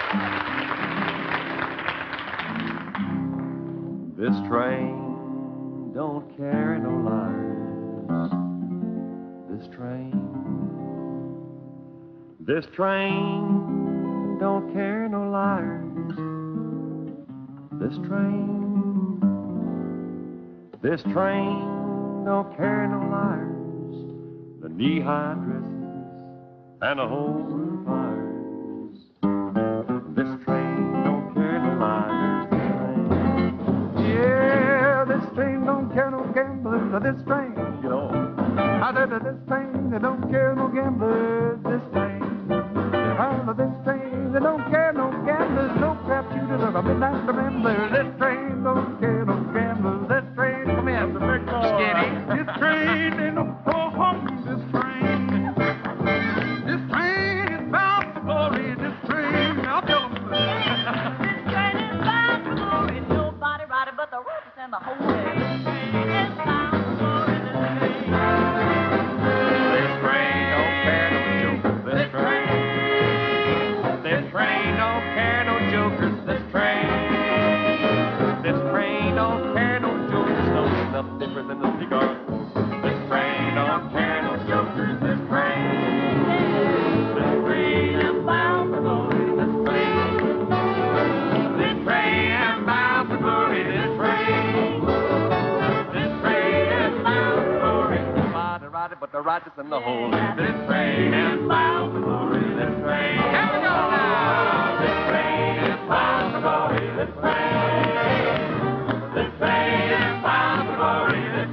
This train don't carry no liars. This train don't carry no liars. This train don't carry no liars. The knee-high dresses and the home-brew fires. This train don't carry no liars. Yeah, this train don't care no gamblers. This train, you know. This train, they don't care no gamblers. This train, this train, they don't care no gamblers. No crap shooters or midnight ramblers. This train don't care no gamblers. This train, come here, the big boy. Skinny. This train, they don't go home. This train is bound for glory. This train, I'll tell them. This train is bound for glory. Nobody ride it but the robbers and the holy. This train is bound for glory. This train don't care no jokers. This train don't care no jokers. This train don't care no jokers. No stuff different than the cigar. This train don't care no jokers. This train is bound for glory. This train is bound for glory. This train is bound for glory. Nobody ride it but the righteous and the holy. This train is bound for glory. This train. Here we go now. This train is bound for glory. This train is bound for glory. This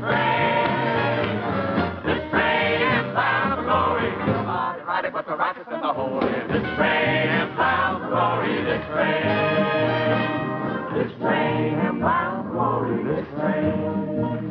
train is bound for glory. Nobody ride it but the righteous and the holy. This train is bound for glory. This train is bound for glory. This train.